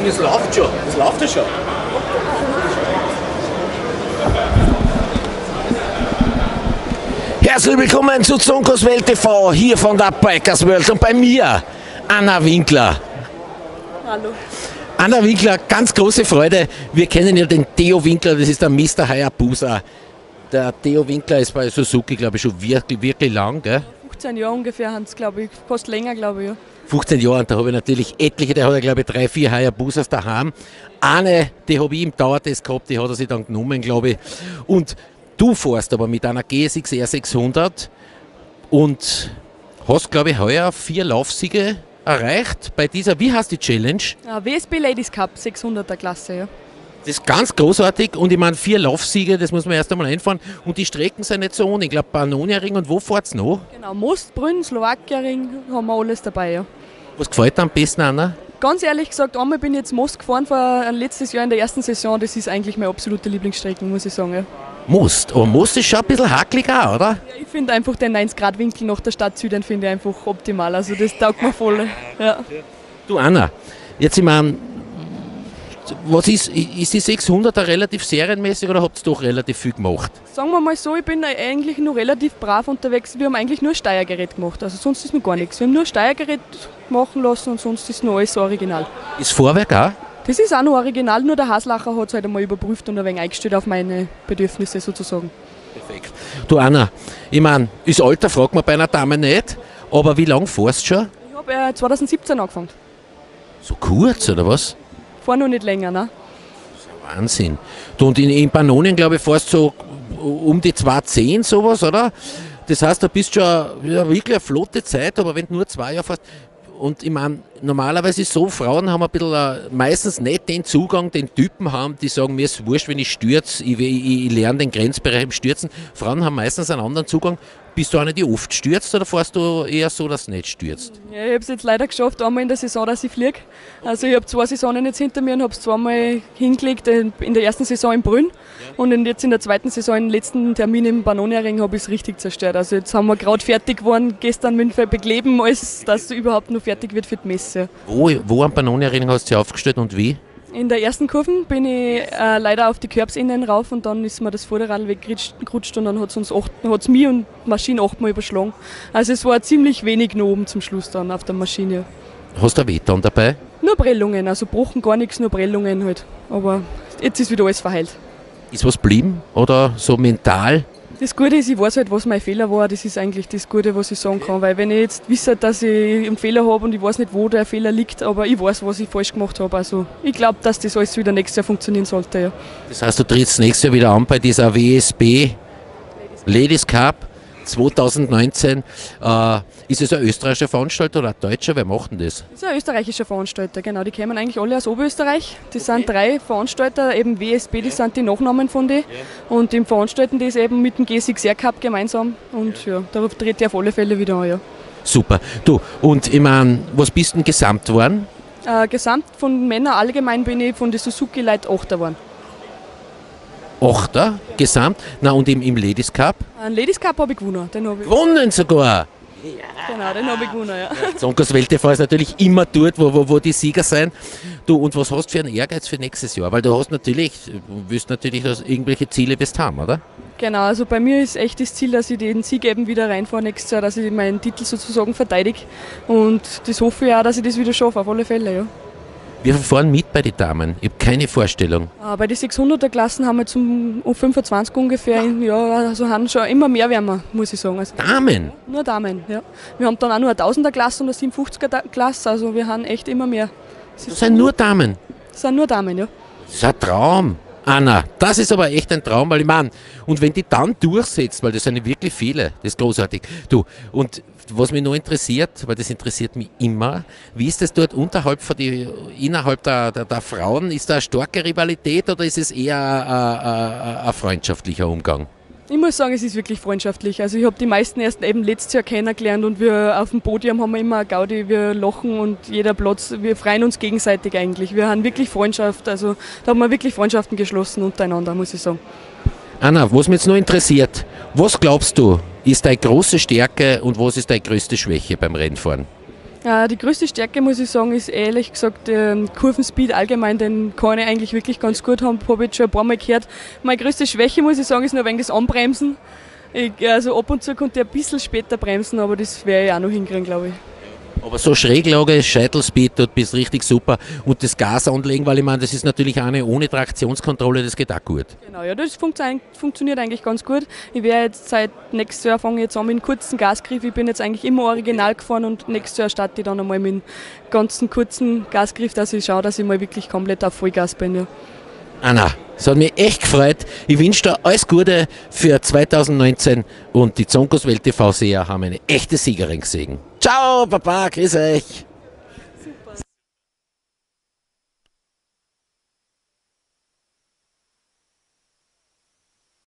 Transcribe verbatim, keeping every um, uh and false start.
Und es läuft schon, es läuft ja schon. Herzlich willkommen zu Zonkos Welt T V, hier von der Bikers World und bei mir Anna Winkler. Hallo. Anna Winkler, ganz große Freude. Wir kennen ja den Theo Winkler, das ist der Mister Hayabusa. Der Theo Winkler ist bei Suzuki, glaube ich, schon wirklich, wirklich lang, gell? fünfzehn Jahre ungefähr haben es, glaube ich, fast länger, glaube ich. Ja. fünfzehn Jahre, und da habe ich natürlich etliche, der hat ja, glaube ich, drei, vier Hayabusas daheim. Eine, die habe ich im Dauertest gehabt, die hat er sich dann genommen, glaube ich. Und du fährst aber mit einer G S X R sechshundert und hast, glaube ich, heuer vier Laufsiege erreicht bei dieser, wie heißt die Challenge? Ja, W S B Ladies Cup sechshunderter Klasse, ja. Das ist ganz großartig und ich meine, vier Laufsiege, das muss man erst einmal einfahren. Und die Strecken sind nicht so ohne. Ich glaube, Pannonia-Ring und wo fährt es noch? Genau, Most, Brünn, Slowakia-Ring haben wir alles dabei, ja. Was gefällt dir am besten, Anna? Ganz ehrlich gesagt, einmal bin ich jetzt Most gefahren vor letztes Jahr in der ersten Saison. Das ist eigentlich meine absolute Lieblingsstrecke, muss ich sagen, ja. Most, aber Most ist schon ein bisschen hakelig auch, oder? Ja, ich finde einfach den neunzig Grad Winkel nach der Stadt Süden finde ich einfach optimal. Also das taugt mir voll. Ja. Du Anna, jetzt ich meine, was ist, ist die sechshunderter relativ serienmäßig oder habt ihr doch relativ viel gemacht? Sagen wir mal so, ich bin eigentlich nur relativ brav unterwegs. Wir haben eigentlich nur Steuergerät gemacht, also sonst ist noch gar nichts. Wir haben nur Steuergerät machen lassen und sonst ist noch alles so original. Ist Vorwerk auch? Das ist auch noch original, nur der Haslacher hat es halt einmal überprüft und ein wenig eingestellt auf meine Bedürfnisse sozusagen. Perfekt. Du Anna, ich meine, das Alter fragt man bei einer Dame nicht, aber wie lange fährst du schon? Ich habe äh, zweitausendsiebzehn angefangen. So kurz, oder was? Fahr noch nicht länger, ne? Wahnsinn. Du, und in, in Pannonien, glaube ich, fährst du so um die zweihundertzehn sowas, oder? Das heißt, du bist schon ja, wirklich eine flotte Zeit, aber wenn du nur zwei Jahre fährst. Und ich meine, normalerweise ist es so, Frauen haben ein bisschen äh, meistens nicht den Zugang, den Typen haben, die sagen, mir ist es wurscht, wenn ich stürze, ich, ich, ich lerne den Grenzbereich im Stürzen. Frauen haben meistens einen anderen Zugang. Bist du eine, die oft stürzt oder fährst du eher so, dass du nicht stürzt? Ja, ich habe es jetzt leider geschafft, einmal in der Saison, dass ich fliege. Also ich habe zwei Saisonen jetzt hinter mir und habe es zweimal hingelegt, in der ersten Saison in Brünn und jetzt in der zweiten Saison, im letzten Termin im Pannonia-Ring, habe ich es richtig zerstört. Also jetzt haben wir gerade fertig geworden, gestern mit dem Bekleben, als dass überhaupt noch fertig wird für die Messe. Wo, wo am Pannonia-Ring hast du dich aufgestellt und wie? In der ersten Kurve bin ich äh, leider auf die Körbsinnen rauf und dann ist mir das Vorderrad weggerutscht und dann hat es mich und die Maschine achtmal überschlagen. Also es war ziemlich wenig noch oben zum Schluss dann auf der Maschine. Hast du ein Wetter dabei? Nur Prellungen, also Brochen gar nichts, nur Prellungen halt. Aber jetzt ist wieder alles verheilt. Ist was geblieben oder so mental? Das Gute ist, ich weiß halt, was mein Fehler war. Das ist eigentlich das Gute, was ich sagen kann. Weil wenn ich jetzt wisse, dass ich einen Fehler habe und ich weiß nicht, wo der Fehler liegt, aber ich weiß, was ich falsch gemacht habe. Also ich glaube, dass das alles wieder nächstes Jahr funktionieren sollte. Ja. Das heißt, du trittst nächstes Jahr wieder an bei dieser W S B Ladies Cup zweitausendneunzehn. Äh, ist es ein österreichischer Veranstalter oder ein deutscher? Wer macht denn das? Das ist ein österreichischer Veranstalter, genau. Die kommen eigentlich alle aus Oberösterreich. Das sind drei Veranstalter, eben W S B, das sind die Nachnamen von denen. Ja. Und die veranstalten das eben mit dem G S X R Cup gemeinsam. Und ja, darauf tritt ich auf alle Fälle wieder an. Ja. Super. Du, und ich meine, was bist du denn gesamt geworden? Äh, gesamt von Männern allgemein bin ich von den Suzuki-Leuten Achter geworden. Achter gesamt? Na, und im, im Ladies Cup? Einen Ladies Cup habe ich gewonnen. Den hab ich gewonnen sogar! Genau, den habe ich gewonnen, ja. Zonkos Welt T V ist natürlich immer dort, wo, wo, wo die Sieger sein. Du, und was hast du für einen Ehrgeiz für nächstes Jahr? Weil du hast natürlich, du willst natürlich dass irgendwelche Ziele bist haben, oder? Genau, also bei mir ist echt das Ziel, dass ich den Sieg eben wieder reinfahre nächstes Jahr, dass ich meinen Titel sozusagen verteidige. Und das hoffe ich auch, dass ich das wieder schaffe, auf alle Fälle, ja. Wir fahren mit bei den Damen. Ich habe keine Vorstellung. Ah, bei den sechshunderter Klassen haben wir zum U fünfundzwanzig ungefähr, ja, also haben schon immer mehr werden wir, muss ich sagen. Also Damen? Nur Damen, ja. Wir haben dann auch nur eine tausender Klasse und eine siebenundfünfziger Klasse, also wir haben echt immer mehr. Das, das sind nur Damen? Das sind nur Damen, ja. Das ist ein Traum. Anna, das ist aber echt ein Traum, weil ich meine, und wenn die dann durchsetzt, weil das sind wirklich viele, das ist großartig. Du, und was mich noch interessiert, weil das interessiert mich immer, wie ist das dort unterhalb von die, innerhalb der, der, der Frauen, ist da eine starke Rivalität oder ist es eher ein, ein, ein freundschaftlicher Umgang? Ich muss sagen, es ist wirklich freundschaftlich. Also ich habe die meisten erst eben letztes Jahr kennengelernt und wir auf dem Podium haben wir immer eine Gaudi, wir lachen und jeder Platz, wir freuen uns gegenseitig eigentlich. Wir haben wirklich Freundschaft, also da haben wir wirklich Freundschaften geschlossen untereinander, muss ich sagen. Anna, was mich jetzt noch interessiert, was glaubst du, ist deine große Stärke und was ist deine größte Schwäche beim Rennfahren? Ja, die größte Stärke, muss ich sagen, ist ehrlich gesagt der Kurvenspeed allgemein, den kann ich eigentlich wirklich ganz gut haben, habe ich jetzt schon ein paar Mal gehört. Meine größte Schwäche, muss ich sagen, ist nur ein wenig das Anbremsen. Ich, also ab und zu konnte ich ein bisschen später bremsen, aber das werde ich auch noch hinkriegen, glaube ich. Aber so Schräglage, Scheitelspeed, dort bist richtig super. Und das Gas anlegen, weil ich meine, das ist natürlich auch eine ohne Traktionskontrolle, das geht auch gut. Genau, ja, das funktio- funktioniert eigentlich ganz gut. Ich werde jetzt seit nächstes Jahr fange ich jetzt an mit einem kurzen Gasgriff. Ich bin jetzt eigentlich immer original gefahren und nächstes Jahr starte ich dann einmal mit einem ganzen kurzen Gasgriff, dass ich schaue, dass ich mal wirklich komplett auf Vollgas bin. Ja. Anna, es hat mich echt gefreut. Ich wünsche dir alles Gute für zweitausendneunzehn und die Zonkos Welt T V-Seher haben eine echte Siegerin gesehen. Ciao, Papa, grüß euch.